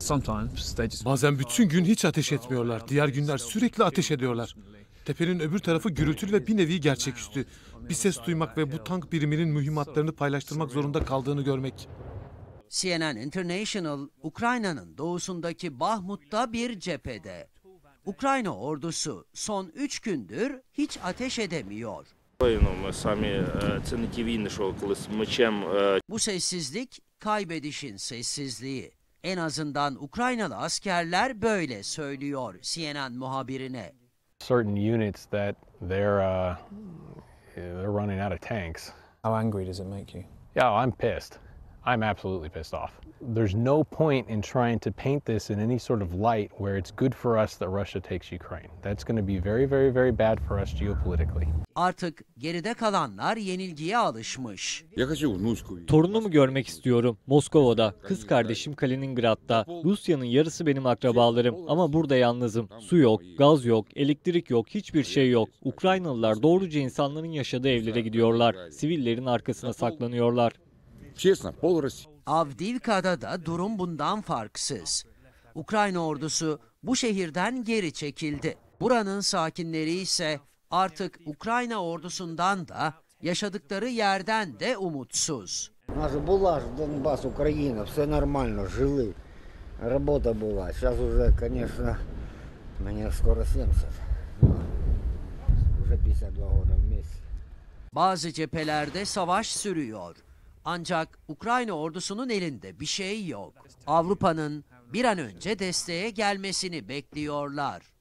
Bazen bütün gün hiç ateş etmiyorlar. Diğer günler sürekli ateş ediyorlar. Tepenin öbür tarafı gürültülü ve bir nevi gerçeküstü. Bir ses duymak ve bu tank biriminin mühimmatlarını paylaştırmak zorunda kaldığını görmek. CNN International, Ukrayna'nın doğusundaki Bahmut'ta bir cephede. Ukrayna ordusu son 3 gündür hiç ateş edemiyor. Bu sessizlik kaybedişin sessizliği. En azından Ukraynalı askerler böyle söylüyor CNN muhabirine. Certain units that they're running out of tanks. How angry does it make you? Yeah, I'm pissed. I'm absolutely pissed off. There's no point in trying to paint this in any sort of light where it's good for us that Russia takes Ukraine. That's going to be very, very, very bad for us geopolitically. Artık geride kalanlar yenilgiye alışmış. Torunumu görmek istiyorum. Moskova'da, kız kardeşim Kaliningrad'da. Rusya'nın yarısı benim akrabalarım ama burada yalnızım. Su yok, gaz yok, elektrik yok, hiçbir şey yok. Ukraynalılar doğruca insanların yaşadığı evlere gidiyorlar. Sivillerin arkasına saklanıyorlar. Avdiivka'da da durum bundan farksız. Ukrayna ordusu bu şehirden geri çekildi. Buranın sakinleri ise artık Ukrayna ordusundan da yaşadıkları yerden de umutsuz. У нас була ж Донбас, Україна, все нормально, жили, робота була. Зараз уже, конечно, мені скоро 70. Уже 52 года вместе. Bazı cephelerde savaş sürüyor. Ancak Ukrayna ordusunun elinde bir şey yok. Avrupa'nın bir an önce desteğe gelmesini bekliyorlar.